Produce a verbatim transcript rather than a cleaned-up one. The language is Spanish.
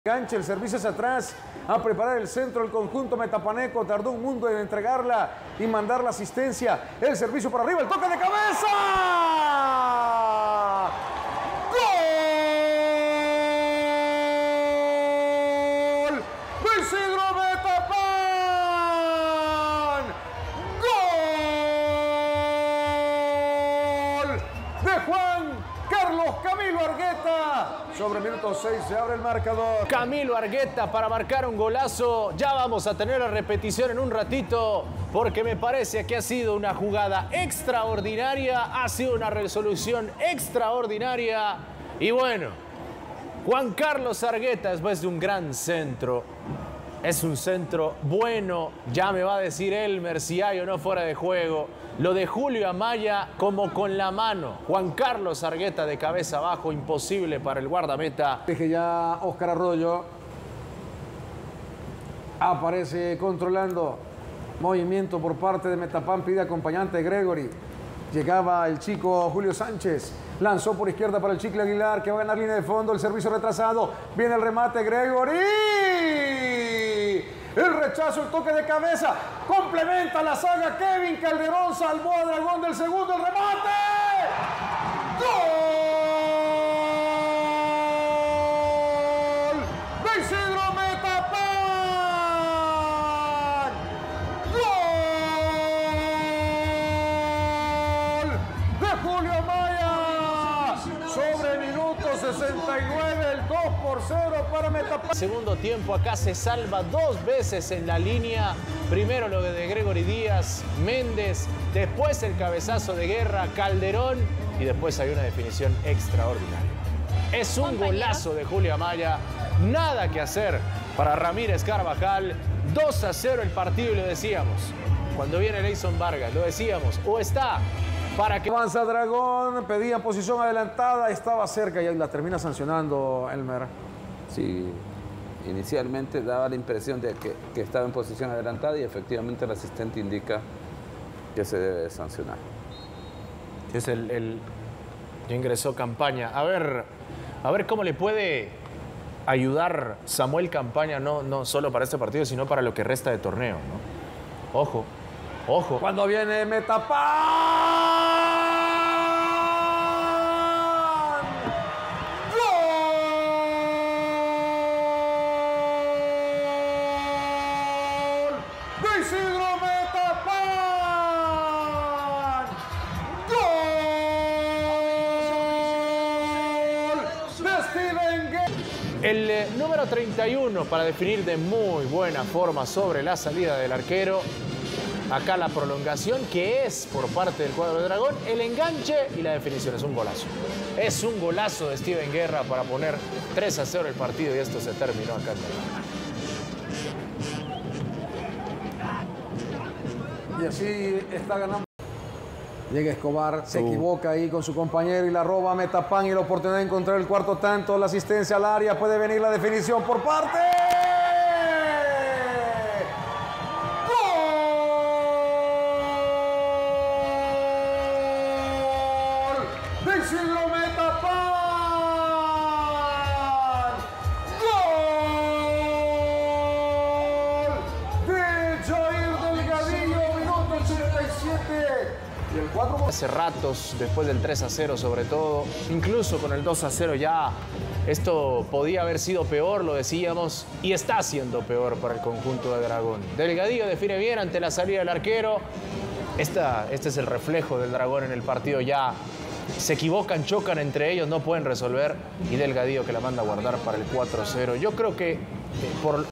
Ganche, el servicio hacia atrás, a preparar el centro, el conjunto metapaneco, tardó un mundo en entregarla y mandar la asistencia, el servicio por arriba, el toque de cabeza. ¡Gol! ¡De Isidro Metapán! ¡Gol! De Juan Carlos Camilo Argueta. Sobre minuto seis se abre el marcador. Camilo Argueta para marcar un golazo. Ya vamos a tener la repetición en un ratito, porque me parece que ha sido una jugada extraordinaria, ha sido una resolución extraordinaria. Y bueno, Juan Carlos Argueta, después de un gran centro, es un centro bueno, ya me va a decir Elmer si hay o no fuera de juego. Lo de Julio Amaya como con la mano. Juan Carlos Argueta de cabeza abajo, imposible para el guardameta. Deje ya Oscar Arroyo. Aparece controlando movimiento por parte de Metapán, pide acompañante Gregory. Llegaba el chico Julio Sánchez. Lanzó por izquierda para el Chicle Aguilar, que va a ganar línea de fondo. El servicio retrasado. Viene el remate Gregory. El rechazo, el toque de cabeza. Complementa la saga. Kevin Calderón salvó a Dragón del segundo. El remate. ¡Gol! De Isidro Metapán. ¡Gol! De Julio Amaya. Sobre minuto sesenta y nueve, el dos por cero para Metapán. Segundo tiempo, acá se salva dos veces en la línea. Primero lo de Gregory Díaz, Méndez, después el cabezazo de Guerra, Calderón, y después hay una definición extraordinaria. Es un golazo de Julio Amaya, nada que hacer para Ramírez Carvajal. dos a cero el partido, y lo decíamos, cuando viene Leison Vargas, lo decíamos, o está para que... Avanza Dragón, pedía posición adelantada, estaba cerca y la termina sancionando Elmer. Sí, inicialmente daba la impresión de que, que estaba en posición adelantada y efectivamente el asistente indica que se debe sancionar. Es el, el... Ya ingresó Campaña. A ver, a ver cómo le puede ayudar Samuel Campaña, no, no solo para este partido, sino para lo que resta de torneo, ¿no? Ojo, ojo. Cuando viene Metapán. ¡Gol! De Isidro Metapán. ¡Gol! De Steven Guerra. El eh, número treinta y uno para definir de muy buena forma sobre la salida del arquero. Acá la prolongación, que es por parte del cuadro de Dragón, el enganche y la definición. Es un golazo. Es un golazo de Steven Guerra para poner tres a cero el partido, y esto se terminó acá en Dragón. Y así está ganando. Llega Escobar, se equivoca ahí con su compañero y la roba a Metapán, y la oportunidad de encontrar el cuarto tanto, la asistencia al área, puede venir la definición por parte. ¡Gol! De Isidro Metapán. ¡Gol! De Jair Delgadillo, minuto ochenta y siete. Y el cuatro... Hace ratos, después del tres a cero sobre todo, incluso con el dos a cero ya, esto podía haber sido peor, lo decíamos, y está siendo peor para el conjunto de Dragón. Delgadillo define bien ante la salida del arquero. Esta, este es el reflejo del Dragón en el partido ya. Se equivocan, chocan entre ellos, no pueden resolver, y Delgadillo que la manda a guardar para el cuatro a cero. Yo creo que eh, por...